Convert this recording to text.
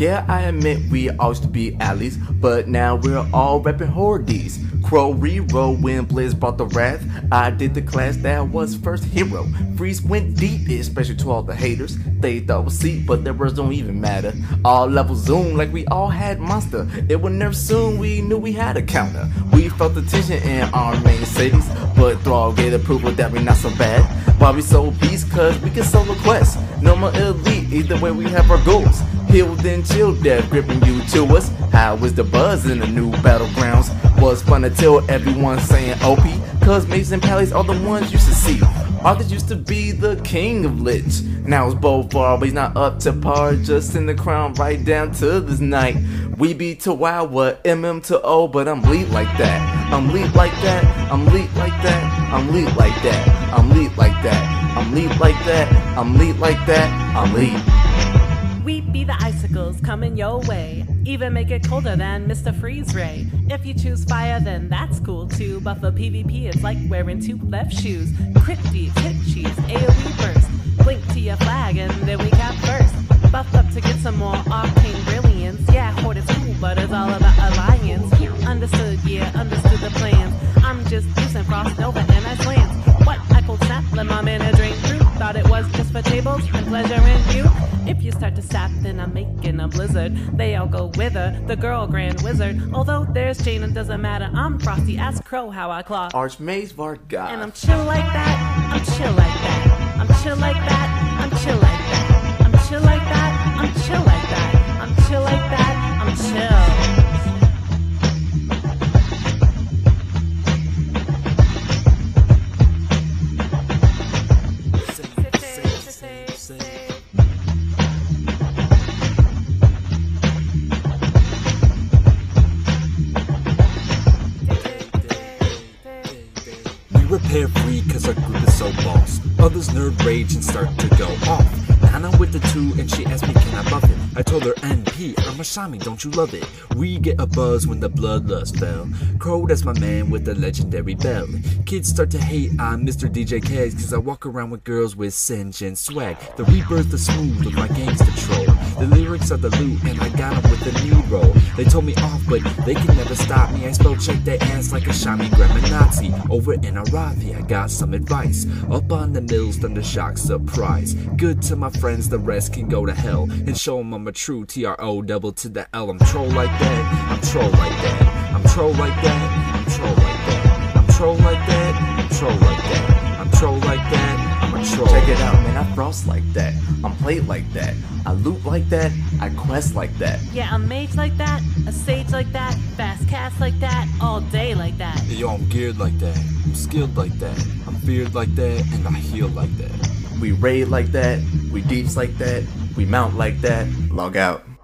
Yeah, I admit we all used to be allies, but now we're all reppin' Hordies. Crowe reroll when Blizz brought the wrath. I did the class that was first hero. Freeze went deep, especially to all the haters. They thought it was seep, but their words don't even matter. All levels zoom like we all had monster. It would nerf soon, we knew we had a counter. We felt the tension in our main cities, but Thrall gave approval that we not so bad. Why we so beast? Cause we can solo quests. Normal elite, either way we have our goals. Heal then chill, death gripping you to us. How is the buzz in the new battlegrounds? Was fun until everyone saying OP, cause mages and pallies are the ones you should see. Arthur used to be the king of lich. Now it's both far, but he's not up to par. Just in the crown right down to this night. We be to WoW, what MM to O, but I'm Leet like that. I'm Leet like that. I'm Leet like that. I'm Leet like that. I'm Leet like that. I'm Leet like that. I'm Leet like that. I'm Leet. We be the icicles coming your way. Even make it colder than Mr. Freeze Ray. If you choose fire, then that's cool too. But for PvP, it's like wearing two left shoes. Crit deep, hit cheese, AoE burst. Blink to your flag, and then we got first. Buff up to get some more arcane brilliance. Yeah, Horde is cool, but it's all about alliance. Understood, yeah, understood the plans. I'm just using Frost Nova and Ice Lance. What? I cold snap, let my mana drain through. Thought it was just for tables and pleasure in you. If you start to sap, then I'm making a blizzard. They all go with her, the girl grand wizard. Although there's Jane, it doesn't matter. I'm frosty, ask Crowe how I claw. Archmage Vargas. And I'm chill like that, I'm chill like that. I'm chill like that, I'm chill like that. I'm chill like that, I'm chill like that. I'm chill like that, I'm chill. Repair free cause our group is so boss. Others nerd rage and start to go off. Nana with the 2 and she asked me can I buff it. I told her NP, I'm a Shami, don't you love it? We get a buzz when the bloodlust fell. Crowe, that's my man with the legendary bell. Kids start to hate I'm Mr. DJ K's cause I walk around with girls with cinch and swag. The Rebirth is smooth with my gangster troll. The lyrics are the loot and I got them with the new roll. They told me off but they can never stop me. I spell check their ass like a Shami grammar Nazi. Over in Arathi I got some advice. Up on the mills, thunder shock surprise. Good to my friends, the rest can go to hell. And show them I'm a true TRO double to the L. I'm troll like that, I'm troll like that. I'm troll like that, I'm troll like that. I'm troll like that, I'm troll like that. I'm troll like that, I'm a troll. Check it out, man, I frost like that. I'm played like that. I loot like that. I quest like that. Yeah, a mage like that, a sage like that, fast cast like that, all day like that. Yo, I'm geared like that, I'm skilled like that, I'm feared like that, and I heal like that. We raid like that. We deeps like that. We mount like that. Log out.